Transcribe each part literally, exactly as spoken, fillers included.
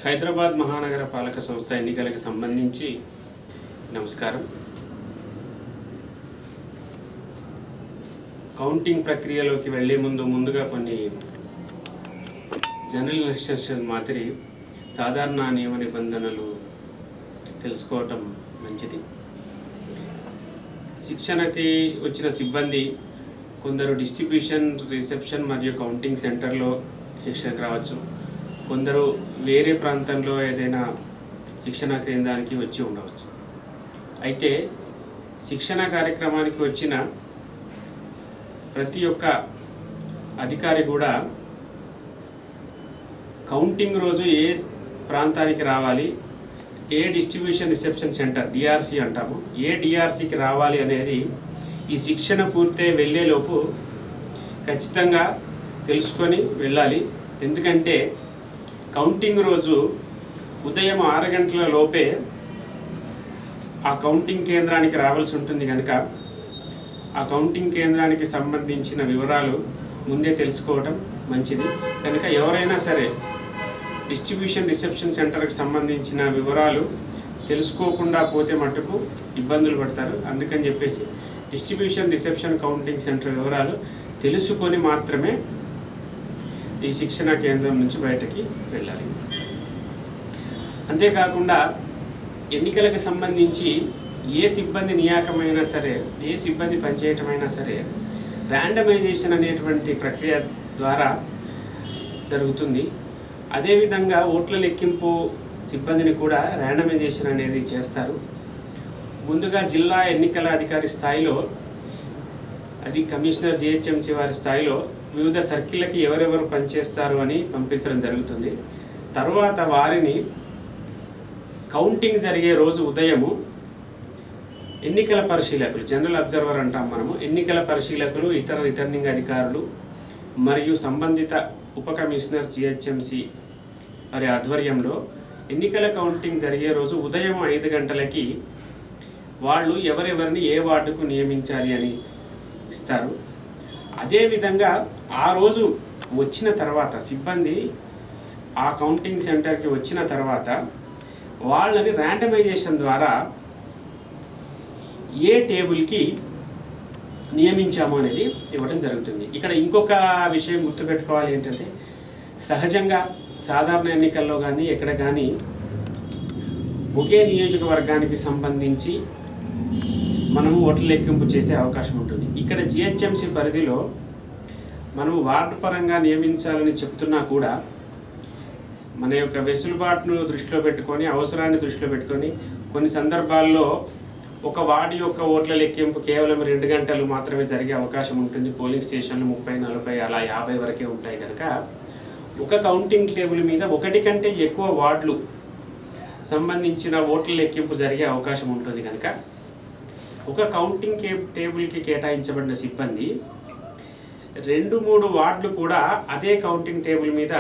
హైదరాబాద్ మహానగర పాలక సంస్థ ఎన్నికలకు సంబంధించి నమస్కారం. కౌంటింగ్ ప్రక్రియలోకి వెళ్ళే ముందు ముందుగా కొన్ని జనరల్ ఇన్స్ట్రక్షన్ మాదిరి సాధారణ నియమ నిబంధనలు తెలుసుకోవటం మంచిది. శిక్షణకి వచ్చిన సిబ్బంది కొందరు డిస్ట్రిబ్యూషన్, రిసెప్షన్ మరియు కౌంటింగ్ సెంటర్లో శిక్షణకు రావచ్చు. కొందరు వేరే ప్రాంతంలో ఏదైనా శిక్షణ కేంద్రానికి వచ్చి ఉండవచ్చు. అయితే శిక్షణ కార్యక్రమానికి వచ్చిన ప్రతి ఒక్క అధికారి కూడా కౌంటింగ్ రోజు ఏ ప్రాంతానికి రావాలి, ఏ డిస్ట్రిబ్యూషన్ రిసెప్షన్ సెంటర్ డిఆర్సి అంటాము, ఏ డిఆర్సికి రావాలి అనేది ఈ శిక్షణ పూర్తి వెళ్ళేలోపు ఖచ్చితంగా తెలుసుకొని వెళ్ళాలి. ఎందుకంటే కౌంటింగ్ రోజు ఉదయం ఆరు గంటల లోపే ఆ కౌంటింగ్ కేంద్రానికి రావాల్సి ఉంటుంది. కనుక ఆ కౌంటింగ్ కేంద్రానికి సంబంధించిన వివరాలు ముందే తెలుసుకోవటం మంచిది. కనుక ఎవరైనా సరే డిస్ట్రిబ్యూషన్ రిసెప్షన్ సెంటర్కి సంబంధించిన వివరాలు తెలుసుకోకుండా పోతే మట్టుకు ఇబ్బందులు పడతారు. అందుకని చెప్పేసి డిస్ట్రిబ్యూషన్ రిసెప్షన్ కౌంటింగ్ సెంటర్ వివరాలు తెలుసుకొని మాత్రమే ఈ శిక్షణ కేంద్రం నుంచి బయటకి వెళ్ళాలి. అంతేకాకుండా ఎన్నికలకు సంబంధించి ఏ సిబ్బంది నియామకమైనా సరే, ఏ సిబ్బంది పనిచేయటమైనా సరే ర్యాండమైజేషన్ అనేటువంటి ప్రక్రియ ద్వారా జరుగుతుంది. అదేవిధంగా ఓట్ల లెక్కింపు సిబ్బందిని కూడా ర్యాండమైజేషన్ అనేది చేస్తారు. ముందుగా జిల్లా ఎన్నికల అధికారి స్థాయిలో, అది కమిషనర్ జిహెచ్ఎంసీ వారి స్థాయిలో వివిధ సర్కిళ్ళకి ఎవరెవరు పనిచేస్తారు అని పంపించడం జరుగుతుంది. తర్వాత వారిని కౌంటింగ్ జరిగే రోజు ఉదయము ఎన్నికల పరిశీలకులు, జనరల్ అబ్జర్వర్ అంటాం మనము, ఎన్నికల పరిశీలకులు, ఇతర రిటర్నింగ్ అధికారులు మరియు సంబంధిత ఉప కమిషనర్ జిహెచ్ఎంసీ వారి ఆధ్వర్యంలో ఎన్నికల కౌంటింగ్ జరిగే రోజు ఉదయం ఐదు గంటలకి వాళ్ళు ఎవరెవరిని ఏ వార్డుకు నియమించాలి అని ఇస్తారు. అదేవిధంగా ఆ రోజు వచ్చిన తర్వాత సిబ్బంది ఆ కౌంటింగ్ సెంటర్కి వచ్చిన తర్వాత వాళ్ళని ర్యాండమైజేషన్ ద్వారా ఏ టేబుల్కి నియమించాము అనేది ఇవ్వడం జరుగుతుంది. ఇక్కడ ఇంకొక విషయం గుర్తుపెట్టుకోవాలి ఏంటంటే, సహజంగా సాధారణ ఎన్నికల్లో కానీ ఎక్కడ కానీ ఒకే నియోజకవర్గానికి సంబంధించి మనము ఓట్ల లెక్కింపు చేసే అవకాశం ఉంటుంది. ఇక్కడ జిహెచ్ఎంసీ పరిధిలో మనము వార్డు పరంగా నియమించాలని చెప్తున్నా కూడా మన యొక్క వెసులుబాటును దృష్టిలో పెట్టుకొని, అవసరాన్ని దృష్టిలో పెట్టుకొని కొన్ని సందర్భాల్లో ఒక వార్డు యొక్క ఓట్ల లెక్కింపు కేవలం రెండు గంటలు మాత్రమే జరిగే అవకాశం ఉంటుంది. పోలింగ్ స్టేషన్లు ముప్పై, నలభై, అలా యాభై వరకే ఉంటాయి. కనుక ఒక కౌంటింగ్ టేబుల్ మీద ఒకటి కంటే ఎక్కువ వార్డులు సంబంధించిన ఓట్ల లెక్కింపు జరిగే అవకాశం ఉంటుంది. కనుక ఒక కౌంటింగ్ కే టేబుల్కి కేటాయించబడిన సిబ్బంది రెండు మూడు వార్డులు కూడా అదే కౌంటింగ్ టేబుల్ మీద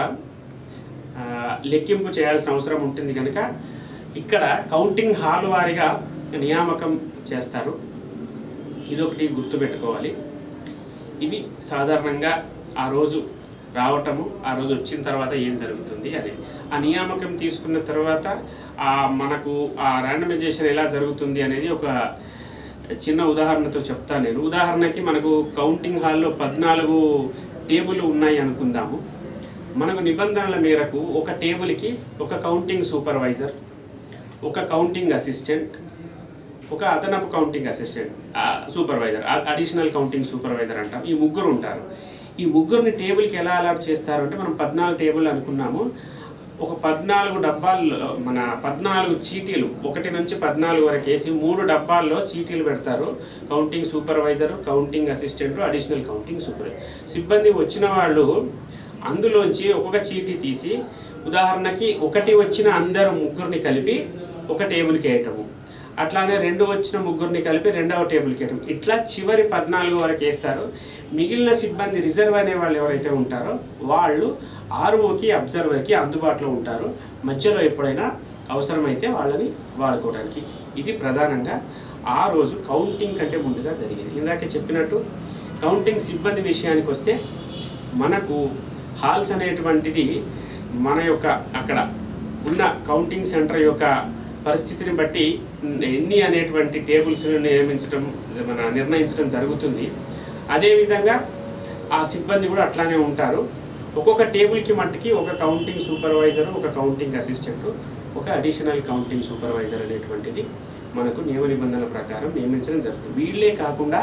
లెక్కింపు చేయాల్సిన అవసరం ఉంటుంది. కనుక ఇక్కడ కౌంటింగ్ హాల్ వారిగా నియామకం చేస్తారు. ఇదొకటి గుర్తుపెట్టుకోవాలి. ఇవి సాధారణంగా ఆ రోజు రావటము, ఆ రోజు వచ్చిన తర్వాత ఏం జరుగుతుంది అని, ఆ నియామకం తీసుకున్న తర్వాత ఆ మనకు ఆ ర్యాండమైజేషన్ ఎలా జరుగుతుంది అనేది ఒక చిన్న ఉదాహరణతో చెప్తాను నేను. ఉదాహరణకి మనకు కౌంటింగ్ హాల్లో పద్నాలుగు టేబుల్ ఉన్నాయి అనుకుందాము. మనకు నిబంధనల మేరకు ఒక టేబుల్కి ఒక కౌంటింగ్ సూపర్వైజర్, ఒక కౌంటింగ్ అసిస్టెంట్, ఒక అదనపు counting assistant supervisor, additional counting supervisor అంటాం. ఈ ముగ్గురు ఉంటారు. ఈ ముగ్గురిని టేబుల్కి ఎలా అలాట్ చేస్తారు అంటే, మనం పద్నాలుగు టేబుల్ అనుకున్నాము. ఒక పద్నాలుగు డబ్బాల్లో మన పద్నాలుగు చీటీలు, ఒకటి నుంచి పద్నాలుగు వరకు వేసి మూడు డబ్బాల్లో చీటీలు పెడతారు. Counting supervisor, counting assistant, additional counting supervisor. సిబ్బంది వచ్చిన వాళ్ళు అందులోంచి ఒక్కొక్క చీటీ తీసి, ఉదాహరణకి ఒకటి వచ్చిన అందరు ముగ్గురిని కలిపి ఒక టేబుల్కి వేయటము, అట్లానే రెండు వచ్చిన ముగ్గురిని కలిపి రెండవ టేబుల్కి వేయటం, ఇట్లా చివరి పద్నాలుగు వరకు వేస్తారు. మిగిలిన సిబ్బంది రిజర్వ్ అనే వాళ్ళు ఎవరైతే ఉంటారో వాళ్ళు ఆర్ఓకి, అబ్జర్వర్కి అందుబాటులో ఉంటారు. మధ్యలో ఎప్పుడైనా అవసరమైతే వాళ్ళని వాడుకోవడానికి. ఇది ప్రధానంగా ఆ రోజు కౌంటింగ్ కంటే ముందుగా జరిగింది. ఇందాకే చెప్పినట్టు కౌంటింగ్ సిబ్బంది విషయానికి వస్తే మనకు హాల్స్ అనేటువంటిది మన యొక్క అక్కడ ఉన్న కౌంటింగ్ సెంటర్ యొక్క పరిస్థితిని బట్టి ఎన్ని అనేటువంటి టేబుల్స్ను నియమించడం మన నిర్ణయించడం జరుగుతుంది. అదేవిధంగా ఆ సిబ్బంది కూడా అట్లానే ఉంటారు. ఒక్కొక్క టేబుల్కి మట్టుకి ఒక కౌంటింగ్ సూపర్వైజరు, ఒక కౌంటింగ్ అసిస్టెంటు, ఒక అడిషనల్ కౌంటింగ్ సూపర్వైజర్ అనేటువంటిది మనకు నియమ నిబంధనల ప్రకారం నియమించడం జరుగుతుంది. వీళ్ళే కాకుండా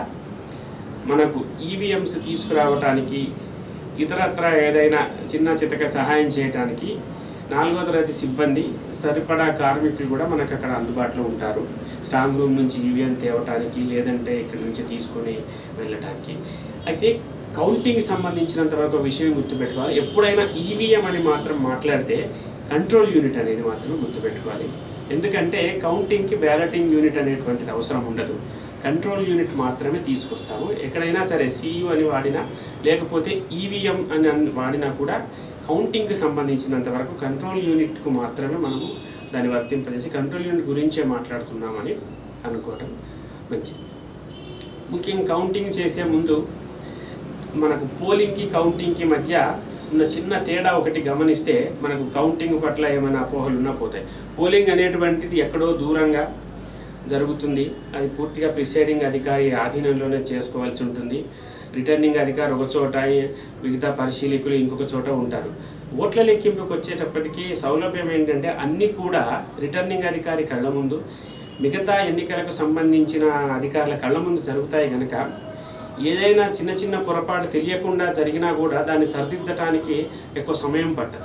మనకు ఈవీఎంస్ తీసుకురావడానికి, ఇతరత్ర ఏదైనా చిన్న చితక సహాయం చేయడానికి నాలుగో తరగతి సిబ్బంది, సరిపడా కార్మికులు కూడా మనకు అక్కడ అందుబాటులో ఉంటారు. స్ట్రాంగ్ రూమ్ నుంచి ఈవీఎం తేవటానికి, లేదంటే ఇక్కడి నుంచి తీసుకొని వెళ్ళటానికి. అయితే కౌంటింగ్ సంబంధించినంత వరకు ఒక విషయం గుర్తుపెట్టుకోవాలి. ఎప్పుడైనా ఈవీఎం అని మాత్రం మాట్లాడితే కంట్రోల్ యూనిట్ అనేది మాత్రం గుర్తుపెట్టుకోవాలి. ఎందుకంటే కౌంటింగ్కి బ్యాలెటింగ్ యూనిట్ అనేటువంటిది అవసరం ఉండదు. కంట్రోల్ యూనిట్ మాత్రమే తీసుకొస్తాము. ఎక్కడైనా సరే సియు అని వాడినా, లేకపోతే ఈవీఎం అని వాడినా కూడా కౌంటింగ్కి సంబంధించినంత వరకు కంట్రోల్ యూనిట్కు మాత్రమే మనము దాన్ని వర్తింపజేసి కంట్రోల్ యూనిట్ గురించే మాట్లాడుతున్నామని అనుకోవడం మంచిది. ముఖ్యంగా కౌంటింగ్ చేసే ముందు మనకు పోలింగ్కి కౌంటింగ్కి మధ్య ఉన్న చిన్న తేడా ఒకటి గమనిస్తే మనకు కౌంటింగ్ పట్ల ఏమైనా అపోహలు ఉన్నా పోతాయి. పోలింగ్ అనేటువంటిది ఎక్కడో దూరంగా జరుగుతుంది. అది పూర్తిగా ప్రిసైడింగ్ అధికారి ఆధీనంలోనే చేసుకోవాల్సి ఉంటుంది. రిటర్నింగ్ అధికారి ఒక చోట, మిగతా పరిశీలకులు ఇంకొక చోట ఉంటారు. ఓట్ల లెక్కింపుకి వచ్చేటప్పటికీ సౌలభ్యం ఏంటంటే అన్నీ కూడా రిటర్నింగ్ అధికారి కళ్ళ ముందు, మిగతా ఎన్నికలకు సంబంధించిన అధికారుల కళ్ళ ముందు జరుగుతాయి కనుక ఏదైనా చిన్న చిన్న పొరపాటు తెలియకుండా జరిగినా కూడా దాన్ని సరిదిద్దటానికి ఎక్కువ సమయం పట్టదు.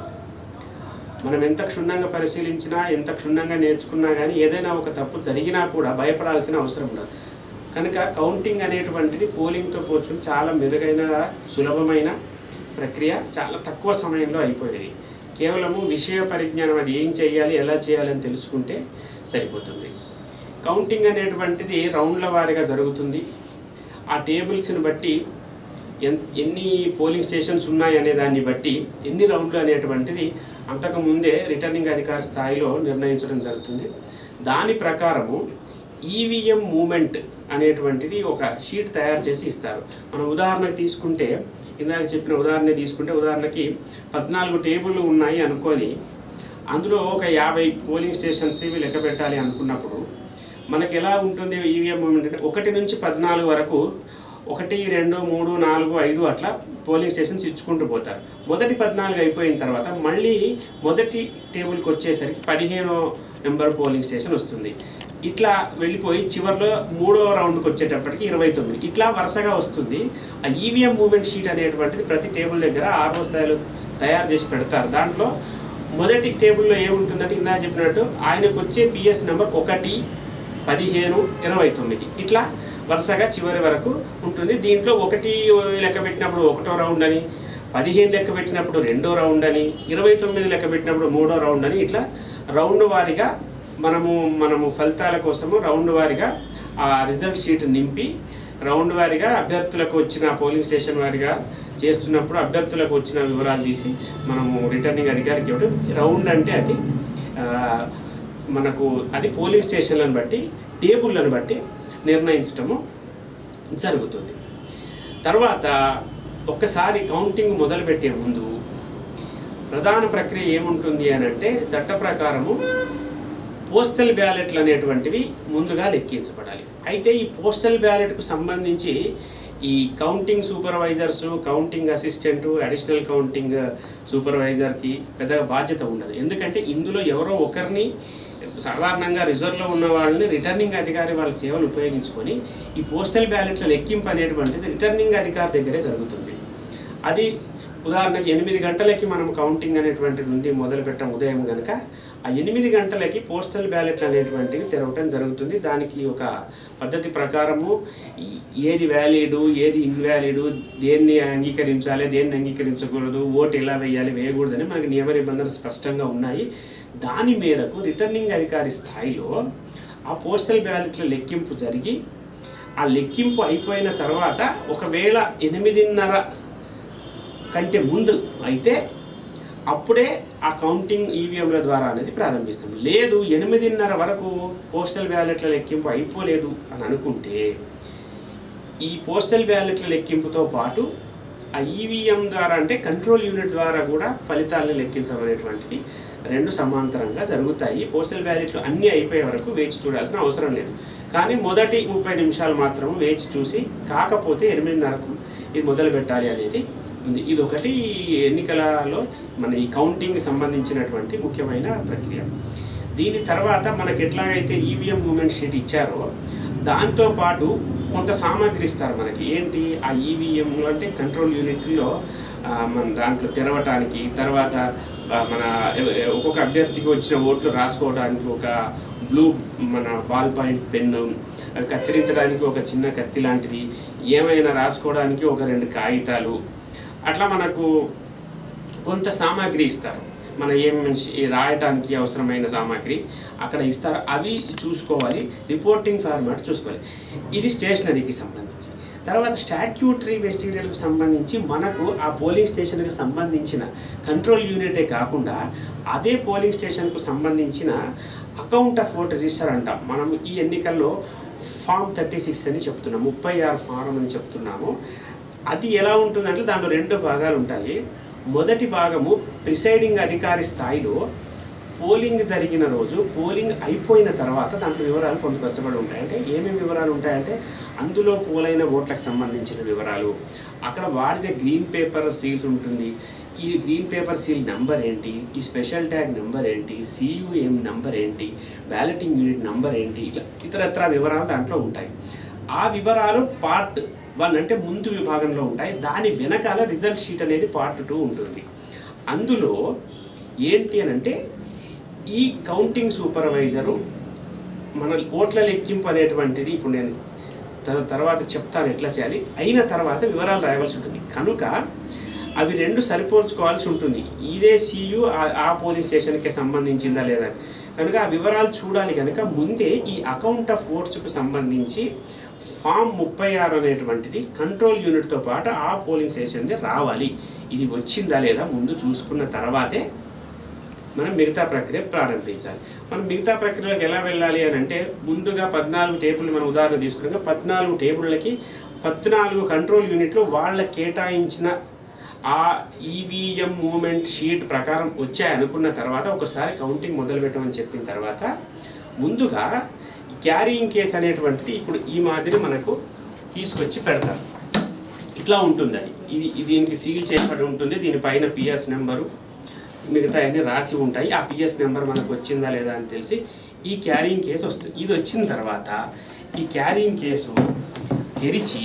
మనం ఎంత క్షుణ్ణంగా పరిశీలించినా, ఎంత క్షుణ్ణంగా నేర్చుకున్నా కానీ ఏదైనా ఒక తప్పు జరిగినా కూడా భయపడాల్సిన అవసరం ఉండదు. కనుక కౌంటింగ్ అనేటువంటిది పోలింగ్తో పోల్చుకుని చాలా మెరుగైన, సులభమైన ప్రక్రియ, చాలా తక్కువ సమయంలో అయిపోయేది. కేవలము విషయ పరిజ్ఞానం, అది ఏం చేయాలి, ఎలా చేయాలని తెలుసుకుంటే సరిపోతుంది. కౌంటింగ్ అనేటువంటిది రౌండ్ల వారీగా జరుగుతుంది. ఆ టేబుల్స్ని బట్టి ఎన్ ఎన్ని పోలింగ్ స్టేషన్స్ ఉన్నాయి అనే దాన్ని బట్టి ఎన్ని రౌండ్లు అనేటువంటిది అంతకుముందే రిటర్నింగ్ అధికారి స్థాయిలో నిర్ణయించడం జరుగుతుంది. దాని ప్రకారము ఈవీఎం మూమెంట్ అనేటువంటిది ఒక షీట్ తయారు చేసి ఇస్తారు. మనం ఉదాహరణకు తీసుకుంటే, ఇందాక చెప్పిన ఉదాహరణ తీసుకుంటే, ఉదాహరణకి పద్నాలుగు టేబుల్ ఉన్నాయి అనుకొని అందులో ఒక యాభై పోలింగ్ స్టేషన్స్ ఇవి లెక్క పెట్టాలి అనుకున్నప్పుడు మనకి ఎలా ఉంటుంది ఈవీఎం మూమెంట్ అంటే ఒకటి నుంచి పద్నాలుగు వరకు ఒకటి, రెండు, మూడు, నాలుగు, ఐదు అట్లా పోలింగ్ స్టేషన్స్ ఇచ్చుకుంటూ పోతారు. మొదటి పద్నాలుగు అయిపోయిన తర్వాత మళ్ళీ మొదటి టేబుల్కి వచ్చేసరికి పదిహేనో నెంబర్ పోలింగ్ స్టేషన్ వస్తుంది. ఇట్లా వెళ్ళిపోయి చివరిలో మూడో రౌండ్కి వచ్చేటప్పటికి ఇరవై తొమ్మిది ఇట్లా వరుసగా వస్తుంది. ఆ ఈవీఎం మూమెంట్ షీట్ అనేటువంటిది ప్రతి టేబుల్ దగ్గర ఆరో స్థాయిలో తయారు చేసి పెడతారు. దాంట్లో మొదటి టేబుల్లో ఏముంటుందంటే ఇందాక చెప్పినట్టు ఆయనకు వచ్చే పిఎస్ నెంబర్ ఒకటి, పదిహేను, ఇరవై తొమ్మిది ఇట్లా వరుసగా చివరి వరకు ఉంటుంది. దీంట్లో ఒకటి లెక్క పెట్టినప్పుడు ఒకటో రౌండ్ అని, పదిహేను లెక్క పెట్టినప్పుడు రెండో రౌండ్ అని, ఇరవై తొమ్మిది లెక్క పెట్టినప్పుడు మూడో రౌండ్ అని, ఇట్లా రౌండ్ వారీగా మనము మనము ఫలితాల కోసము రౌండ్ వారీగా ఆ రిజల్ట్ షీట్ నింపి రౌండ్ వారీగా అభ్యర్థులకు వచ్చిన పోలింగ్ స్టేషన్ వారీగా చేస్తున్నప్పుడు అభ్యర్థులకు వచ్చిన వివరాలు తీసి మనము రిటర్నింగ్ అధికారికి ఇవ్వడం. రౌండ్ అంటే అది మనకు అది పోలింగ్ స్టేషన్లను బట్టి, టేబుల్లను బట్టి నిర్ణయించటము జరుగుతుంది. తర్వాత ఒక్కసారి కౌంటింగ్ మొదలుపెట్టే ముందు ప్రధాన ప్రక్రియ ఏముంటుంది అని అంటే చట్ట ప్రకారము పోస్టల్ బ్యాలెట్లు అనేటువంటివి ముందుగా లెక్కించబడాలి. అయితే ఈ పోస్టల్ బ్యాలెట్కు సంబంధించి ఈ counting supervisors, counting assistant, additional counting సూపర్వైజర్కి పెద్దగా బాధ్యత ఉండదు. ఎందుకంటే ఇందులో ఎవరో ఒకరిని, సాధారణంగా రిజర్వ్లో ఉన్న వాళ్ళని రిటర్నింగ్ అధికారి వాళ్ళ సేవలు ఉపయోగించుకొని ఈ పోస్టల్ బ్యాలెట్ల లెక్కింపు అనేటువంటిది రిటర్నింగ్ అధికారి దగ్గరే జరుగుతుంది. అది ఉదాహరణకు ఎనిమిది గంటలకి మనం కౌంటింగ్ అనేటువంటిది ఉంది మొదలు పెట్టాం ఉదయం కనుక, ఆ ఎనిమిది గంటలకి పోస్టల్ బ్యాలెట్లు అనేటువంటివి తెరవటం జరుగుతుంది. దానికి ఒక పద్ధతి ప్రకారము ఏది వ్యాలిడు, ఏది ఇన్వాలిడు, దేన్ని అంగీకరించాలి, దేన్ని అంగీకరించకూడదు, ఓటు ఎలా వేయాలి, వేయకూడదని మనకి నియమ నిబంధనలు స్పష్టంగా ఉన్నాయి. దాని మేరకు రిటర్నింగ్ అధికారి స్థాయిలో ఆ పోస్టల్ బ్యాలెట్ల లెక్కింపు జరిగి, ఆ లెక్కింపు అయిపోయిన తర్వాత ఒకవేళ ఎనిమిదిన్నర కంటే ముందు అయితే అప్పుడే ఆ కౌంటింగ్ ఈవీఎంల ద్వారా అనేది ప్రారంభిస్తాం. లేదు ఎనిమిదిన్నర వరకు పోస్టల్ బ్యాలెట్ల లెక్కింపు అయిపోలేదు అని అనుకుంటే ఈ పోస్టల్ బ్యాలెట్ల లెక్కింపుతో పాటు ఆ ఈవీఎం ద్వారా అంటే కంట్రోల్ యూనిట్ ద్వారా కూడా ఫలితాలను లెక్కించడం అనేటువంటిది రెండు సమాంతరంగా జరుగుతాయి. పోస్టల్ బ్యాలెట్లు అన్నీ అయిపోయే వరకు వేచి చూడాల్సిన అవసరం లేదు. కానీ మొదటి ముప్పై నిమిషాలు మాత్రం వేచి చూసి కాకపోతే ఎనిమిదిన్నరకు ఇది మొదలు పెట్టాలి అనేది ఉంది. ఇది ఒకటి ఎన్నికలలో మన ఈ కౌంటింగ్కి సంబంధించినటువంటి ముఖ్యమైన ప్రక్రియ. దీని తర్వాత మనకి ఎట్లాగైతే ఈవీఎం మూమెంట్ షీట్ ఇచ్చారో దాంతోపాటు కొంత సామాగ్రి ఇస్తారు మనకి. ఏంటి ఆ ఈవీఎంలు అంటే కంట్రోల్ యూనిట్లో మన దాంట్లో తెరవటానికి, తర్వాత మన ఒక్కొక్క అభ్యర్థికి వచ్చిన ఓట్లు రాసుకోవడానికి ఒక బ్లూ మన బాల్ పాయింట్ పెన్ను, అవి కత్తిరించడానికి ఒక చిన్న కత్తి లాంటిది, ఏమైనా రాసుకోవడానికి ఒక రెండు కాగితాలు, అట్లా మనకు కొంత సామాగ్రి ఇస్తారు. మన ఏం రాయటానికి అవసరమైన సామాగ్రి అక్కడ ఇస్తారు. అవి చూసుకోవాలి. రిపోర్టింగ్ ఫార్మాట్ చూసుకోవాలి. ఇది స్టేషనరీకి సంబంధించి. తర్వాత స్టాట్యూటరీ మెటీరియల్కి సంబంధించి మనకు ఆ పోలింగ్ స్టేషన్కి సంబంధించిన కంట్రోల్ యూనిటే కాకుండా అదే పోలింగ్ స్టేషన్కు సంబంధించిన అకౌంట్ ఆఫ్ ఓట్ రిజిస్టర్ అంటాం. మనం ఈ ఎన్నికల్లో ఫామ్ థర్టీ సిక్స్ అని చెప్తున్నాం, ముప్పై ఆరు ఫారం అని చెప్తున్నాము. అది ఎలా ఉంటుందంటే దాంట్లో రెండు భాగాలు ఉంటాయి. మొదటి భాగము ప్రిసైడింగ్ అధికారి స్థాయిలో పోలింగ్ జరిగిన రోజు, పోలింగ్ అయిపోయిన తర్వాత దాంట్లో వివరాలు పొందుపరచబడి ఉంటాయి. అంటే ఏమేమి వివరాలు ఉంటాయంటే అందులో పోలైన ఓట్లకు సంబంధించిన వివరాలు, అక్కడ వాడిన గ్రీన్ పేపర్ సీల్స్ ఉంటుంది. ఈ గ్రీన్ పేపర్ సీల్ నెంబర్ ఏంటి, ఈ స్పెషల్ ట్యాగ్ నెంబర్ ఏంటి, సియుఎం నెంబర్ ఏంటి, బ్యాలెటింగ్ యూనిట్ నెంబర్ ఏంటి, ఇట్లా ఇతరత్ర వివరాలు దాంట్లో ఉంటాయి. ఆ వివరాలు పార్ట్ వన్ అంటే ముందు విభాగంలో ఉంటాయి. దాని వెనకాల రిజల్ట్ షీట్ అనేది పార్ట్ టూ ఉంటుంది. అందులో ఏంటి అని అంటే ఈ కౌంటింగ్ సూపర్వైజరు మన ఓట్ల లెక్కింపు అనేటువంటిది ఇప్పుడు నేను తర్వాత చెప్తాను ఎట్లా చేయాలి, అయిన తర్వాత వివరాలు రాయవలసి ఉంటుంది. కనుక అవి రెండు సరిపోల్చుకోవాల్సి ఉంటుంది. ఇదే సియు ఆ పోలింగ్ స్టేషన్కి సంబంధించిందా లేదా కనుక ఆ వివరాలు చూడాలి. కనుక ముందే ఈ అకౌంట్ ఆఫ్ ఓట్స్కు సంబంధించి ఫామ్ ముప్పై ఆరు అనేటువంటిది కంట్రోల్ యూనిట్తో పాటు ఆ పోలింగ్ స్టేషన్ది రావాలి. ఇది వచ్చిందా లేదా ముందు చూసుకున్న తర్వాతే మనం మిగతా ప్రక్రియ ప్రారంభించాలి. మనం మిగతా ప్రక్రియలకు ఎలా వెళ్ళాలి అని అంటే ముందుగా పద్నాలుగు టేబుల్ మనం ఉదాహరణ తీసుకున్నాక పద్నాలుగు టేబుళ్ళకి పద్నాలుగు కంట్రోల్ యూనిట్లు వాళ్ళ కేటాయించిన ఆ ఈవీఎం మూమెంట్ షీట్ ప్రకారం వచ్చాయనుకున్న తర్వాత ఒకసారి కౌంటింగ్ మొదలు పెట్టమని చెప్పిన తర్వాత ముందుగా క్యారీయింగ్ కేస్ అనేటువంటిది ఇప్పుడు ఈ మాదిరి మనకు తీసుకొచ్చి పెడతారు. ఇట్లా ఉంటుంది. అది ఇది దీనికి సీల్ చేయబడి ఉంటుంది. దీనిపైన పిఎస్ నెంబరు మిగతా అన్నీ రాసి ఉంటాయి. ఆ పిఎస్ నెంబర్ మనకు వచ్చిందా లేదా అని తెలిసి ఈ క్యారీయింగ్ కేసు వస్తుంది. ఇది వచ్చిన తర్వాత ఈ క్యారీయింగ్ కేసు తెరిచి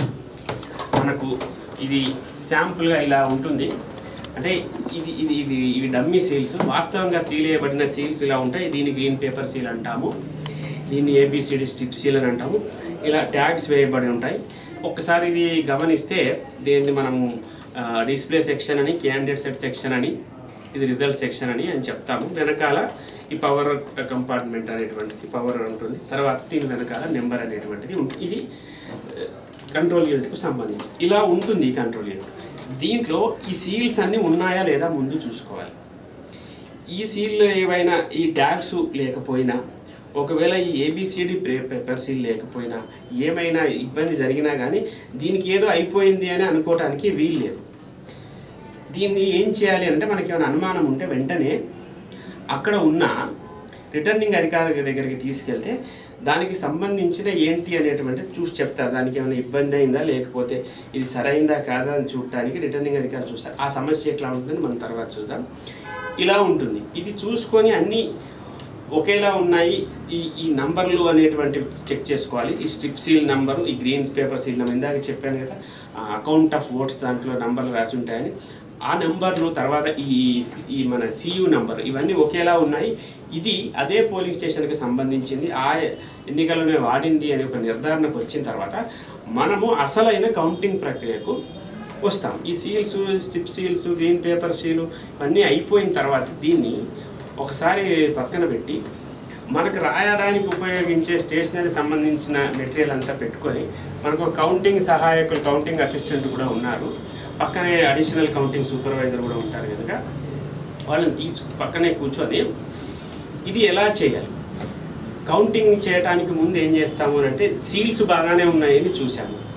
మనకు ఇది శాంపుల్గా ఇలా ఉంటుంది. అంటే ఇది ఇది ఇది ఇవి డమ్మీ సీల్స్. వాస్తవంగా సీల్ చేయబడిన సీల్స్ ఇలా ఉంటాయి. దీన్ని గ్రీన్ పేపర్ సీల్ అంటాము, దీన్ని ఏబిసిడి స్ట్రిప్ సీల్ అని అంటాము. ఇలా ట్యాగ్స్ వేయబడి ఉంటాయి. ఒక్కసారి ఇది గమనిస్తే దీన్ని మనము డిస్ప్లే సెక్షన్ అని, క్యాండిడేట్ సెట్ సెక్షన్ అని, ఇది రిజల్ట్ సెక్షన్ అని అని చెప్తాము. వెనకాల ఈ పవర్ కంపార్ట్మెంట్ అనేటువంటిది పవర్ ఉంటుంది. తర్వాత దీని వెనకాల నెంబర్ అనేటువంటిది ఉంటుంది. ఇది కంట్రోల్ యూనిట్కు సంబంధించి ఇలా ఉంటుంది ఈ కంట్రోల్ యూనిట్. దీంట్లో ఈ సీల్స్ అన్నీ ఉన్నాయా లేదా ముందు చూసుకోవాలి. ఈ సీల్లో ఏవైనా ఈ ట్యాగ్స్ లేకపోయినా, ఒకవేళ ఈ ఏబిసిడి పేపర్ సీల్ లేకపోయినా, ఏమైనా ఇబ్బంది జరిగినా కానీ దీనికి ఏదో అయిపోయింది అని అనుకోవటానికి వీలు లేదు. దీన్ని ఏం చేయాలి అంటే మనకి ఏమైనా అనుమానం ఉంటే వెంటనే అక్కడ ఉన్న రిటర్నింగ్ అధికారి దగ్గరికి తీసుకెళ్తే దానికి సంబంధించిన ఏంటి అనేటువంటిది చూసి చెప్తారు. దానికి ఏమైనా ఇబ్బంది అయిందా లేకపోతే ఇది సరైందా కాదా అని చూడటానికి రిటర్నింగ్ అధికారులు చూస్తారు. ఆ సమస్య ఎట్లా ఉంటుందని మనం తర్వాత చూద్దాం. ఇలా ఉంటుంది. ఇది చూసుకొని అన్నీ ఒకేలా ఉన్నాయి ఈ ఈ నంబర్లు అనేటువంటి చెక్ చేసుకోవాలి. ఈ స్ట్రిప్ సీల్ నెంబరు, ఈ గ్రీన్స్ పేపర్ సీల్ నెంబర్ ఇందాక చెప్పాను కదా, అకౌంట్ ఆఫ్ ఓట్స్ దాంట్లో నెంబర్లు రాసి ఉంటాయని, ఆ నెంబర్లు తర్వాత ఈ ఈ మన సియు నెంబర్ ఇవన్నీ ఒకేలా ఉన్నాయి. ఇది అదే పోలింగ్ స్టేషన్కి సంబంధించింది, ఆ ఎన్నికల్లోనే వాడింది అనే ఒక నిర్ధారణకు వచ్చిన తర్వాత మనము అసలైన కౌంటింగ్ ప్రక్రియకు వస్తాం. ఈ seals, strip seals, green paper seal ఇవన్నీ అయిపోయిన తర్వాత దీన్ని ఒకసారి పక్కన పెట్టి మనకు రాయడానికి ఉపయోగించే స్టేషనరీ సంబంధించిన మెటీరియల్ అంతా పెట్టుకొని, మనకు కౌంటింగ్ సహాయకులు, కౌంటింగ్ అసిస్టెంట్ కూడా ఉన్నారు, పక్కనే అడిషనల్ కౌంటింగ్ సూపర్వైజర్ కూడా ఉంటారు కనుక వాళ్ళని తీసు పక్కనే కూర్చొని ఇది ఎలా చేయాలి, కౌంటింగ్ చేయడానికి ముందు ఏం చేస్తాము అంటే సీల్స్ బాగానే ఉన్నాయని చూసాము,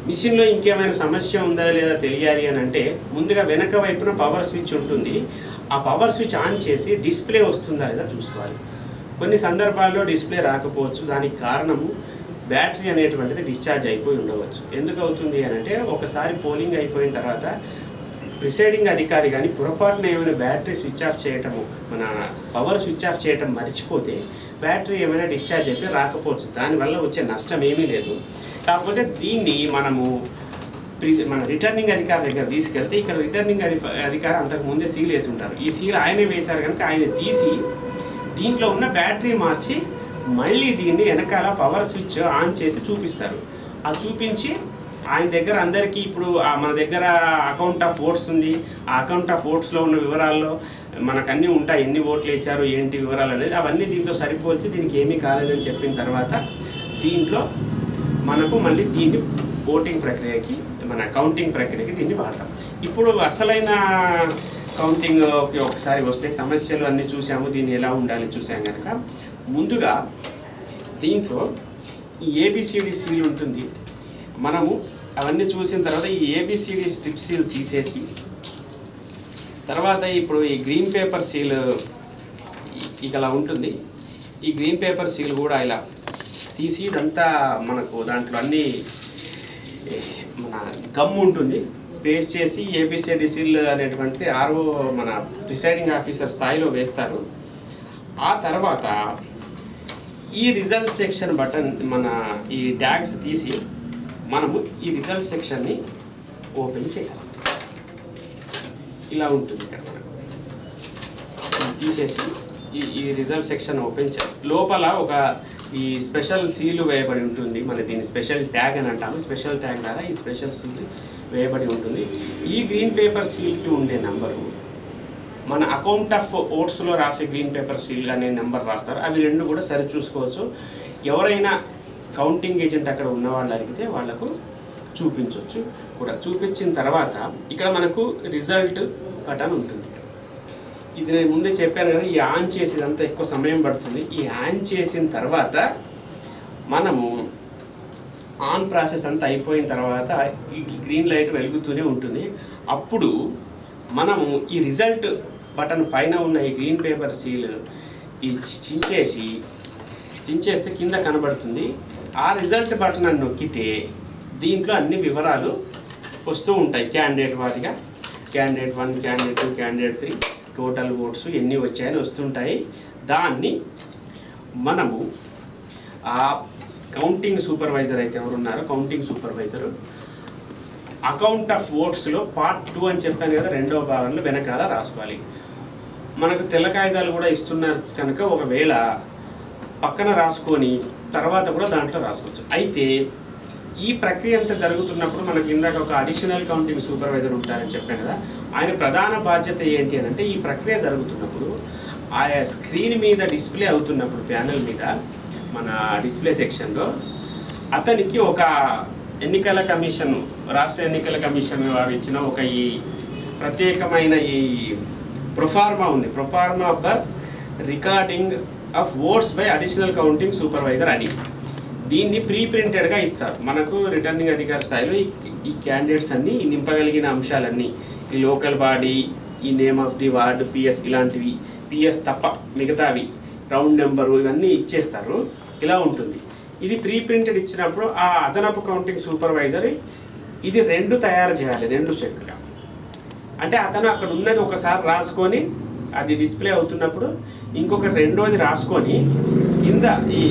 మిషన్లో ఇంకేమైనా సమస్య ఉందా లేదా తెలియాలి అని అంటే ముందుగా వెనక వైపున పవర్ స్విచ్ ఉంటుంది. ఆ పవర్ స్విచ్ ఆన్ చేసి డిస్ప్లే వస్తుందా లేదా చూసుకోవాలి. కొన్ని సందర్భాల్లో డిస్ప్లే రాకపోవచ్చు. దానికి కారణము బ్యాటరీ అనేటువంటిది డిశ్చార్జ్ అయిపోయి ఉండవచ్చు. ఎందుకు అవుతుంది అని అంటే ఒకసారి పోలింగ్ అయిపోయిన తర్వాత ప్రిసైడింగ్ అధికారి కానీ పొరపాటున ఏమైనా బ్యాటరీ స్విచ్ ఆఫ్ చేయటము, మన పవర్ స్విచ్ ఆఫ్ చేయటం మర్చిపోతే బ్యాటరీ ఏమైనా డిశ్చార్జ్ అయిపోయి రాకపోవచ్చు. దానివల్ల వచ్చే నష్టం ఏమీ లేదు. కాకపోతే దీన్ని మనము మన రిటర్నింగ్ అధికారి దగ్గర తీసుకెళ్తే ఇక్కడ రిటర్నింగ్ అధికారి అంతకు ముందే సీల్ వేసి ఉంటారు. ఈ సీల్ ఆయనే వేశారు కనుక ఆయన తీసి దీంట్లో ఉన్న బ్యాటరీ మార్చి మళ్ళీ దీన్ని వెనకాల పవర్ స్విచ్ ఆన్ చేసి చూపిస్తారు. అది చూపించి ఆయన దగ్గర అందరికీ ఇప్పుడు మన దగ్గర అకౌంట్ ఆఫ్ ఓట్స్ ఉంది. ఆ అకౌంట్ ఆఫ్ ఓట్స్లో ఉన్న వివరాల్లో మనకు అన్నీ ఉంటాయి, ఎన్ని ఓట్లు వేశారు ఏంటి వివరాలు అనేది. అవన్నీ దీంతో సరిపోల్చి దీనికి ఏమీ కాలేదని చెప్పిన తర్వాత దీంట్లో మనకు మళ్ళీ దీన్ని ఓటింగ్ ప్రక్రియకి, మన కౌంటింగ్ ప్రక్రియకి దీన్ని వాడతాం. ఇప్పుడు అసలైన కౌంటింగ్ ఒకసారి వస్తే సమస్యలు అన్నీ చూసాము, దీన్ని ఎలా ఉండాలి చూసాం కనుక ముందుగా దీంట్లో ఈ ఏబిసిడి సీల్ ఉంటుంది. మనము అవన్నీ చూసిన తర్వాత ఈ ఏబిసిడి స్ట్రిప్ సీల్ తీసేసి తర్వాత ఇప్పుడు ఈ గ్రీన్ పేపర్ సీల్ ఇలా ఉంటుంది. ఈ గ్రీన్ పేపర్ సీల్ కూడా ఇలా తీసి ఇదంతా మనకు దాంట్లో అన్నీ మన గమ్ ఉంటుంది పేస్ట్ చేసి ఏబిసిడి సీల్ అనేటువంటిది ఆర్ఓ మన ప్రిసైడింగ్ ఆఫీసర్ స్థాయిలో వేస్తారు. ఆ తర్వాత ఈ రిజల్ట్ సెక్షన్ బటన్ మన ఈ ట్యాగ్స్ తీసి మనము ఈ రిజల్ట్ సెక్షన్ని ఓపెన్ చేయాలి. ఇలా ఉంటుంది ఇక్కడ మనకు తీసేసి ఈ ఈ రిజల్ట్ సెక్షన్ ఓపెన్ చేయాలి. లోపల ఒక ఈ స్పెషల్ సీలు వేయబడి ఉంటుంది. మన దీన్ని స్పెషల్ ట్యాగ్ అని అంటాము. స్పెషల్ ట్యాగ్ ద్వారా ఈ స్పెషల్ సీల్ వేయబడి ఉంటుంది. ఈ గ్రీన్ పేపర్ సీల్కి ఉండే నెంబరు మన అకౌంట్ ఆఫ్ ఓట్స్లో రాసే గ్రీన్ పేపర్ సీల్ అనే నెంబర్ రాస్తారు. అవి రెండు కూడా సరి చూసుకోవచ్చు. ఎవరైనా కౌంటింగ్ ఏజెంట్ అక్కడ ఉన్న వాళ్ళు అడిగితే వాళ్లకు చూపించవచ్చు కూడా. చూపించిన తర్వాత ఇక్కడ మనకు రిజల్ట్ బటన్ ఉంటుంది. ఇది నేను ముందే చెప్పాను కదా, ఈ ఆన్ చేసేదంతా ఎక్కువ సమయం పడుతుంది. ఈ ఆన్ చేసిన తర్వాత మనము ఆన్ ప్రాసెస్ అంతా అయిపోయిన తర్వాత ఈ గ్రీన్ లైట్ వెలుగుతూనే ఉంటుంది. అప్పుడు మనము ఈ రిజల్ట్ బటన్ పైన ఉన్న ఈ గ్రీన్ పేపర్ సీల్ ఈ చించేసి చించేస్తే కింద కనబడుతుంది. ఆ రిజల్ట్ బటన్ అని నొక్కితే దీంట్లో అన్ని వివరాలు వస్తూ ఉంటాయి. క్యాండిడేట్ వారిగా candidate one, candidate two, candidate three, total votes ఎన్ని వచ్చాయని వస్తుంటాయి. దాన్ని మనము ఆ కౌంటింగ్ సూపర్వైజర్ అయితే ఎవరున్నారో కౌంటింగ్ సూపర్వైజరు అకౌంట్ ఆఫ్ ఓట్స్లో పార్ట్ టూ అని చెప్పాను కదా, రెండవ భాగంలో వెనకాల రాసుకోవాలి. మనకు తెల్ల కాగితాలు కూడా ఇస్తున్నారు కనుక ఒకవేళ పక్కన రాసుకొని తర్వాత కూడా దాంట్లో రాసుకోవచ్చు. అయితే ఈ ప్రక్రియ అంతా జరుగుతున్నప్పుడు మనకి ఇందాక ఒక అడిషనల్ కౌంటింగ్ సూపర్వైజర్ ఉంటారని చెప్పాను కదా, ఆయన ప్రధాన బాధ్యత ఏంటి అని అంటే ఈ ప్రక్రియ జరుగుతున్నప్పుడు ఆయా స్క్రీన్ మీద డిస్ప్లే అవుతున్నప్పుడు ప్యానెల్ మీద మన డిస్ప్లే సెక్షన్లో అతనికి ఒక ఎన్నికల కమిషన్, రాష్ట్ర ఎన్నికల కమిషన్ వారు ఇచ్చిన ఒక ఈ ప్రత్యేకమైన ఈ ప్రొఫార్మా ఉంది. Proforma for recording of votes by additional counting supervisor అని దీన్ని ప్రీ ప్రింటెడ్గా ఇస్తారు. మనకు రిటర్నింగ్ అధికారి స్థాయిలో ఈ ఈ క్యాండిడేట్స్ అన్నీ ఈ నింపగలిగిన అంశాలన్నీ ఈ లోకల్ బాడీ, ఈ name of the ward, PS ఇలాంటివి, పిఎస్ తప్ప మిగతావి రౌండ్ నెంబరు ఇవన్నీ ఇచ్చేస్తారు. ఇలా ఉంటుంది. ఇది ప్రీ ప్రింటెడ్ ఇచ్చినప్పుడు ఆ అదనపు కౌంటింగ్ సూపర్వైజర్ ఇది రెండు తయారు చేయాలి, రెండు సెట్లుగా. అంటే అతను అక్కడ ఉన్నది ఒకసారి రాసుకొని అది డిస్ప్లే అవుతున్నప్పుడు ఇంకొక రెండోది రాసుకొని కింద ఈ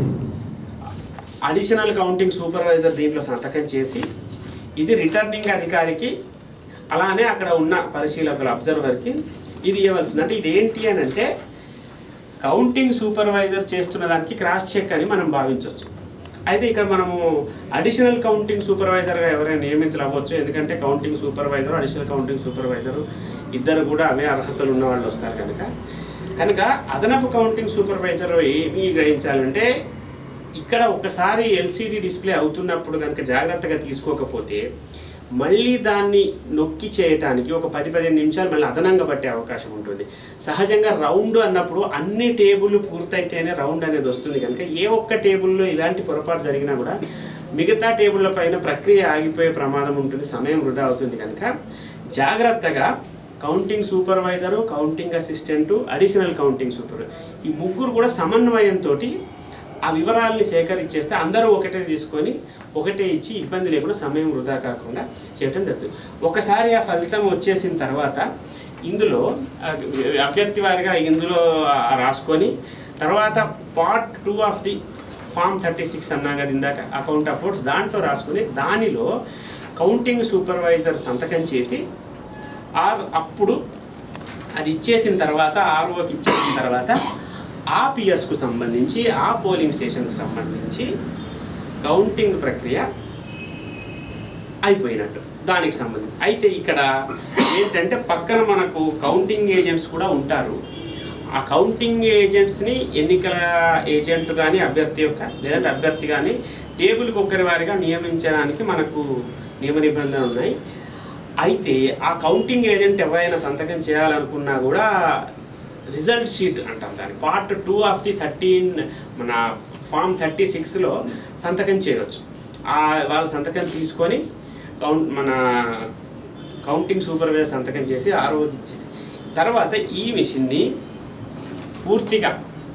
అడిషనల్ కౌంటింగ్ సూపర్వైజర్ దీంట్లో సంతకం చేసి ఇది రిటర్నింగ్ అధికారికి అలానే అక్కడ ఉన్న పరిశీలకుల అబ్జర్వర్కి ఇది ఇవ్వాల్సింది. అంటే ఇది ఏంటి అని అంటే కౌంటింగ్ సూపర్వైజర్ చేస్తున్న దానికి క్రాస్ చెక్ అని మనం భావించవచ్చు. అయితే ఇక్కడ మనము అడిషనల్ కౌంటింగ్ సూపర్వైజర్గా ఎవరైనా నియమితులు అవ్వచ్చు. ఎందుకంటే counting supervisor, additional counting supervisor ఇద్దరు కూడా అవే అర్హతలు ఉన్న వాళ్ళు వస్తారు కనుక కనుక అదనపు కౌంటింగ్ సూపర్వైజర్ ఏమి గ్రహించాలంటే ఇక్కడ ఒకసారి ఎల్సీడీ డిస్ప్లే అవుతున్నప్పుడు కనుక జాగ్రత్తగా తీసుకోకపోతే మళ్ళీ దాన్ని నొక్కి చేయటానికి ఒక పది పదిహేను నిమిషాలు మళ్ళీ అదనంగా పట్టే అవకాశం ఉంటుంది. సహజంగా రౌండ్ అన్నప్పుడు అన్ని టేబుల్ పూర్తయితేనే రౌండ్ అనేది వస్తుంది కనుక ఏ ఒక్క టేబుల్లో ఇలాంటి పొరపాటు జరిగినా కూడా మిగతా టేబుల్ల పైన ప్రక్రియ ఆగిపోయే ప్రమాదం ఉంటుంది, సమయం వృధా అవుతుంది. కనుక జాగ్రత్తగా counting supervisor, counting assistant, additional counting supervisor ఈ ముగ్గురు కూడా సమన్వయంతో ఆ వివరాలని సేకరించేస్తే అందరూ ఒకటే తీసుకొని ఒకటే ఇచ్చి ఇబ్బంది లేకుండా సమయం వృధా కాకుండా చేయటం జరుగుతుంది. ఒకసారి ఆ ఫలితం వచ్చేసిన తర్వాత ఇందులో అభ్యర్థి వారిగా ఇందులో రాసుకొని తర్వాత part two of the form thirty six అన్నా కదా ఇందాక అకౌంట్ ఆఫ్ ఓట్స్ దాంట్లో రాసుకొని దానిలో కౌంటింగ్ సూపర్వైజర్ సంతకం చేసి ఆర్ అప్పుడు అది ఇచ్చేసిన తర్వాత ఆర్ఓకి ఇచ్చేసిన తర్వాత ఆ పిఎస్కు సంబంధించి ఆ పోలింగ్ స్టేషన్కి సంబంధించి కౌంటింగ్ ప్రక్రియ అయిపోయినట్టు దానికి సంబంధించి. అయితే ఇక్కడ ఏంటంటే పక్కన మనకు కౌంటింగ్ ఏజెంట్స్ కూడా ఉంటారు. ఆ కౌంటింగ్ ఏజెంట్స్ని ఎన్నికల ఏజెంట్ కానీ అభ్యర్థి యొక్క లేదంటే అభ్యర్థి కానీ టేబుల్కి ఒకరి వారిగా నియమించడానికి మనకు నియమ నిబంధనలు ఉన్నాయి. అయితే ఆ కౌంటింగ్ ఏజెంట్ ఎవరైనా సంతకం చేయాలనుకున్నా కూడా రిజల్ట్ షీట్ అంటాం దాన్ని part two of the thirteen మన ఫామ్ థర్టీ సిక్స్లో సంతకం చేయవచ్చు. ఆ వాళ్ళ సంతకం తీసుకొని కౌంట్ మన కౌంటింగ్ సూపర్వైజర్ సంతకం చేసి ఆరోగ్య ఇచ్చేసి తర్వాత ఈ మిషన్ని పూర్తిగా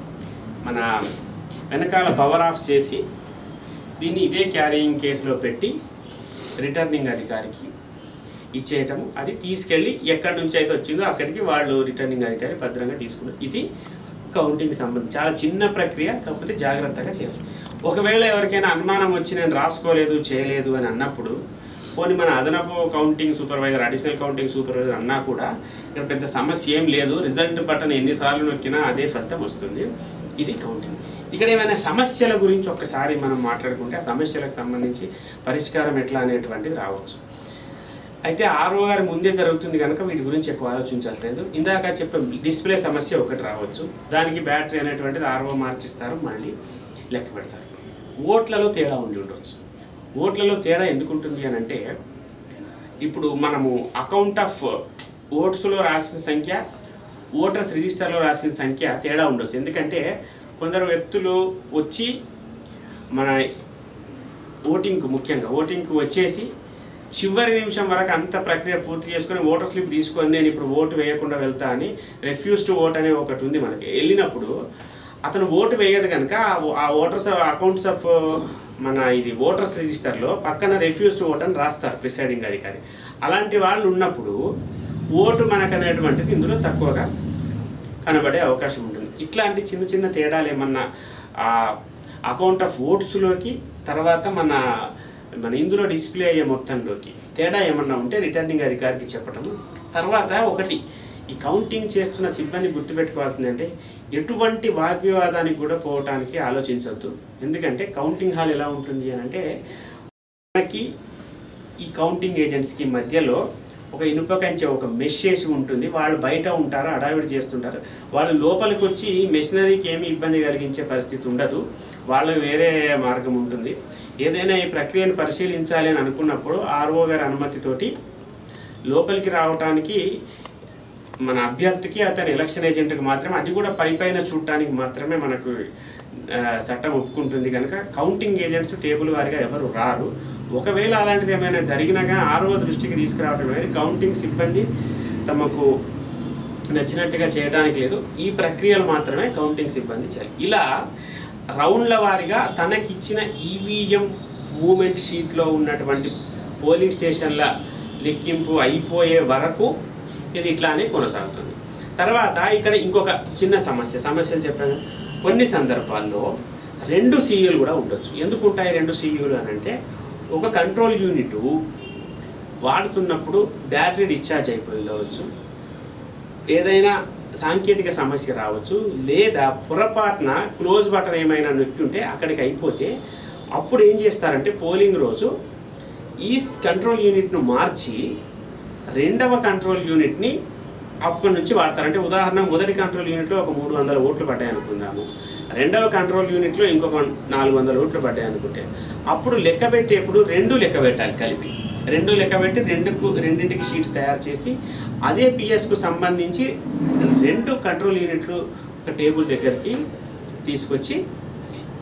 మన వెనకాల పవర్ ఆఫ్ చేసి దీన్ని ఇదే క్యారీయింగ్ కేసులో పెట్టి రిటర్నింగ్ అధికారికి ఇచ్చేయటము, అది తీసుకెళ్ళి ఎక్కడి నుంచి అయితే వచ్చిందో అక్కడికి వాళ్ళు రిటర్నింగ్ అధికారి భద్రంగా తీసుకున్నారు. ఇది కౌంటింగ్కి సంబంధించి చాలా చిన్న ప్రక్రియ, కాకపోతే జాగ్రత్తగా చేయాలి. ఒకవేళ ఎవరికైనా అనుమానం వచ్చి నేను రాసుకోలేదు చేయలేదు అని అన్నప్పుడు పోనీ మన అదనపు counting supervisor additional counting supervisor అన్నా కూడా ఇక్కడ పెద్ద సమస్య ఏం లేదు, రిజల్ట్ బటన్ ఎన్నిసార్లు నొక్కినా అదే ఫలితం వస్తుంది. ఇది కౌంటింగ్. ఇక్కడ ఏమైనా సమస్యల గురించి ఒక్కసారి మనం మాట్లాడుకుంటే ఆ సమస్యలకు సంబంధించి పరిష్కారం ఎట్లా అనేటువంటిది రావచ్చు. అయితే ఆర్ఓ గారి ముందే జరుగుతుంది కనుక వీటి గురించి ఎక్కువ ఆలోచించలేదు. ఇందాక చెప్పే డిస్ప్లే సమస్య ఒకటి రావచ్చు, దానికి బ్యాటరీ అనేటువంటిది ఆర్ఓ మార్చిస్తారు, మళ్ళీ లెక్క పెడతారు. ఓట్లలో తేడా ఉండి ఉండవచ్చు. ఓట్లలో తేడా ఎందుకు ఉంటుంది అని అంటే ఇప్పుడు మనము అకౌంట్ ఆఫ్ ఓట్స్లో రాసిన సంఖ్య ఓటర్స్ రిజిస్టర్లో రాసిన సంఖ్య తేడా ఉండొచ్చు. ఎందుకంటే కొందరు వ్యక్తులు వచ్చి మన ఓటింగ్కు ముఖ్యంగా ఓటింగ్కు వచ్చేసి చివరి నిమిషం వరకు అంత ప్రక్రియ పూర్తి చేసుకొని ఓటర్ స్లిప్ తీసుకొని నేను ఇప్పుడు ఓటు వేయకుండా వెళ్తా అని రెఫ్యూజ్ టు ఓట్ అనే ఒకటి ఉంది మనకి. వెళ్ళినప్పుడు అతను ఓటు వేయడు కనుక ఆ ఓటర్స్ అకౌంట్స్ ఆఫ్ మన ఇది ఓటర్స్ రిజిస్టర్లో పక్కన రెఫ్యూజ్ టు ఓట్ అని రాస్తారు ప్రిసైడింగ్ అధికారి. అలాంటి వాళ్ళు ఉన్నప్పుడు ఓటు మనకు అనేటువంటిది ఇందులో తక్కువగా కనబడే అవకాశం ఉంటుంది. ఇట్లాంటి చిన్న చిన్న తేడాలు ఏమన్నా అకౌంట్ ఆఫ్ ఓట్స్లోకి తర్వాత మన మన ఇందులో డిస్ప్లే అయ్యే మొత్తంలోకి తేడా ఏమన్నా ఉంటే రిటర్నింగ్ అధికారికి చెప్పటము. తర్వాత ఒకటి ఈ కౌంటింగ్ చేస్తున్న సిబ్బంది గుర్తుపెట్టుకోవాల్సిందంటే ఎటువంటి వాగ్వివాదానికి కూడా పోవటానికి ఆలోచించవద్దు. ఎందుకంటే కౌంటింగ్ హాల్ ఎలా ఉంటుంది అని అంటే మనకి ఈ కౌంటింగ్ ఏజెంట్స్కి మధ్యలో ఒక ఇనుప కంచె ఒక మెష్ చేసి ఉంటుంది. వాళ్ళు బయట ఉంటారు, అడావిడి చేస్తుంటారు. వాళ్ళు లోపలికి వచ్చి మెషినరీకి ఏమి ఇబ్బంది కలిగించే పరిస్థితి ఉండదు, వాళ్ళు వేరే మార్గం ఉంటుంది. ఏదైనా ఈ ప్రక్రియను పరిశీలించాలి అని అనుకున్నప్పుడు ఆర్ఓ గారి అనుమతితోటి లోపలికి రావడానికి మన అభ్యర్థికి అతని ఎలక్షన్ ఏజెంట్కి మాత్రమే, అది కూడా పై పైన చూడటానికి మాత్రమే మనకు చట్టం ఒప్పుకుంటుంది. కనుక కౌంటింగ్ ఏజెంట్స్ టేబుల్ వారిగా ఎవరు రారు. ఒకవేళ అలాంటిది ఏమైనా జరిగినా కానీ ఆర్ఓ దృష్టికి తీసుకురావడం అనేది కౌంటింగ్ సిబ్బంది తమకు నచ్చినట్టుగా చేయడానికి లేదు. ఈ ప్రక్రియలు మాత్రమే కౌంటింగ్ సిబ్బంది చేయాలి. ఇలా రౌండ్ల వారిగా తనకిచ్చిన ఈవీఎం మూమెంట్ షీట్లో ఉన్నటువంటి పోలింగ్ స్టేషన్ల లెక్కింపు అయిపోయే వరకు ఇది ఇట్లానే కొనసాగుతుంది. తర్వాత ఇక్కడ ఇంకొక చిన్న సమస్య సమస్యలు చెప్పాను. కొన్ని సందర్భాల్లో రెండు సీఈలు కూడా ఉండొచ్చు. ఎందుకు ఉంటాయి రెండు సీఈలు అని అంటే ఒక కంట్రోల్ యూనిట్ వాడుతున్నప్పుడు బ్యాటరీ డిశ్చార్జ్ అయిపోయి ఉండవచ్చు, ఏదైనా సాంకేతిక సమస్య రావచ్చు, లేదా పొరపాటున క్లోజ్ బటన్ ఏమైనా నొక్కి ఉంటే అక్కడికి అయిపోతే అప్పుడు ఏం చేస్తారంటే పోలింగ్ రోజు ఈ కంట్రోల్ యూనిట్ను మార్చి రెండవ కంట్రోల్ యూనిట్ని అప్పటి నుంచి వాడతారంటే ఉదాహరణ మొదటి కంట్రోల్ యూనిట్లో ఒక మూడు వందల ఓట్లు పడ్డాయి అనుకుందాము, రెండవ కంట్రోల్ యూనిట్లో ఇంకొక నాలుగు వందల ఓట్లు పడ్డాయి అనుకుంటే అప్పుడు లెక్క పెట్టేప్పుడు రెండు లెక్క పెట్టాలి, కలిపి రెండు లెక్క పెట్టి రెండుకు రెండింటికి షీట్స్ తయారు చేసి అదే పిఎస్కు సంబంధించి రెండు కంట్రోల్ యూనిట్లు ఒక టేబుల్ దగ్గరికి తీసుకొచ్చి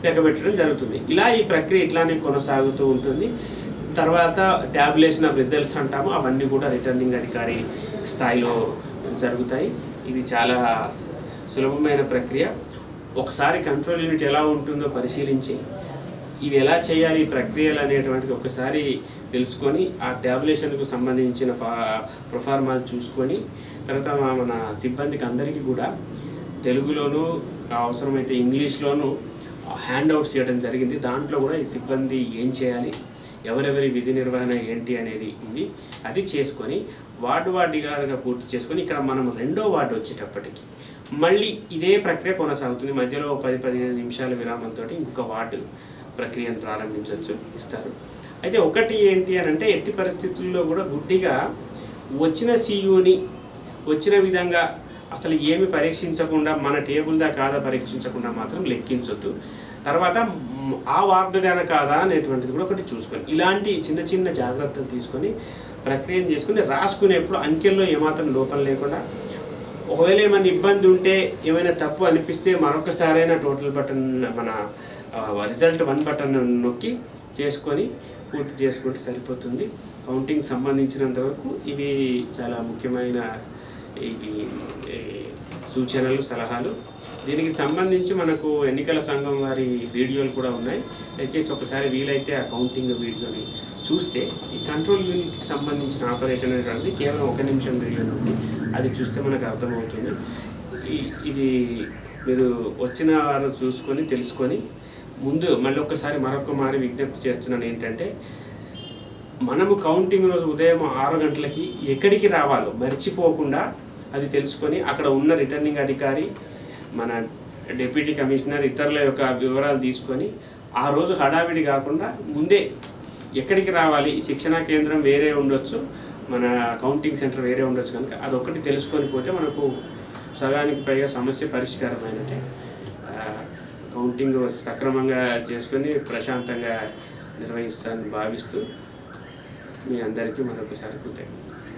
లెక్క పెట్టడం జరుగుతుంది. ఇలా ఈ ప్రక్రియ ఇట్లానే కొనసాగుతూ ఉంటుంది. తర్వాత ట్యాబులేషన్ ఆఫ్ రిజల్ట్స్ అంటాము, అవన్నీ కూడా రిటర్నింగ్ అధికారి స్థాయిలో జరుగుతాయి. ఇది చాలా సులభమైన ప్రక్రియ. ఒకసారి కంట్రోల్ యూనిట్ ఎలా ఉంటుందో పరిశీలించి ఇవి ఎలా చేయాలి ఈ ప్రక్రియలు అనేటువంటిది ఒకసారి తెలుసుకొని ఆ ట్యాబులేషన్కు సంబంధించిన ఫా ప్రొఫార్మాలు చూసుకొని తర్వాత మన సిబ్బందికి అందరికీ కూడా తెలుగులోను అవసరమైతే ఇంగ్లీష్లోను హ్యాండ్ అవుట్స్ చేయడం జరిగింది. దాంట్లో కూడా ఈ సిబ్బంది ఏం చేయాలి, ఎవరెవరి విధి నిర్వహణ ఏంటి అనేది ఉంది. అది చేసుకొని వార్డు వార్డుగా పూర్తి చేసుకొని ఇక్కడ మనం రెండో వార్డు వచ్చేటప్పటికి మళ్ళీ ఇదే ప్రక్రియ కొనసాగుతుంది. మధ్యలో పది పదిహేను నిమిషాల విరామంతో ఇంకొక వార్డు ప్రక్రియను ప్రారంభించవచ్చు ఇస్తారు. అయితే ఒకటి ఏంటి అని అంటే ఎట్టి పరిస్థితుల్లో కూడా గుడ్డిగా వచ్చిన సీయూని వచ్చిన విధంగా అసలు ఏమి పరీక్షించకుండా మన టేబుల్దా కాదా పరీక్షించకుండా మాత్రం లెక్కించొద్దు. తర్వాత ఆ వార్డుదానా కాదా అనేటువంటిది కూడా ఒకటి చూసుకొని ఇలాంటి చిన్న చిన్న జాగ్రత్తలు తీసుకొని ప్రక్రియను చేసుకుని రాసుకునేప్పుడు అంకెల్లో ఏమాత్రం లోపం లేకుండా ఒకవేళ ఏమైనా ఇబ్బంది ఉంటే ఏమైనా తప్పు అనిపిస్తే మరొకసారైనా టోటల్ బటన్ మన రిజల్ట్ వన్ బటన్ నొక్కి చేసుకొని పూర్తి చేసుకుంటే సరిపోతుంది. కౌంటింగ్ సంబంధించినంత వరకు ఇవి చాలా ముఖ్యమైన ఇవి సూచనలు సలహాలు. దీనికి సంబంధించి మనకు ఎన్నికల సంఘం వారి వీడియోలు కూడా ఉన్నాయి. దయచేసి ఒకసారి వీలైతే ఆ కౌంటింగ్ వీడియోని చూస్తే ఈ కంట్రోల్ యూనిట్కి సంబంధించిన ఆపరేషన్ అనేది కేవలం ఒక నిమిషం వీడియో ఉంది, అది చూస్తే మనకు అర్థమవుతుంది. ఇది మీరు వచ్చిన వారు చూసుకొని తెలుసుకొని ముందు మళ్ళీ ఒక్కసారి మరొక మారి విజ్ఞప్తి చేస్తున్నాను ఏంటంటే మనము కౌంటింగ్ రోజు ఉదయం ఆరు గంటలకి ఎక్కడికి రావాలో మర్చిపోకుండా అది తెలుసుకొని అక్కడ ఉన్న రిటర్నింగ్ అధికారి మన డిప్యూటీ కమిషనర్ ఇతరుల యొక్క వివరాలు తీసుకొని ఆ రోజు హడావిడి కాకుండా ముందే ఎక్కడికి రావాలి, శిక్షణా కేంద్రం వేరే ఉండొచ్చు, మన కౌంటింగ్ సెంటర్ వేరే ఉండొచ్చు, కనుక అదొకటి తెలుసుకొని పోతే మనకు సగానికి పైగా సమస్య పరిష్కారమైనట్టే. కౌంటింగ్ సక్రమంగా చేసుకొని ప్రశాంతంగా నిర్వహిస్తానని భావిస్తూ మీ అందరికీ మరొకసారి కృతజ్ఞతలు.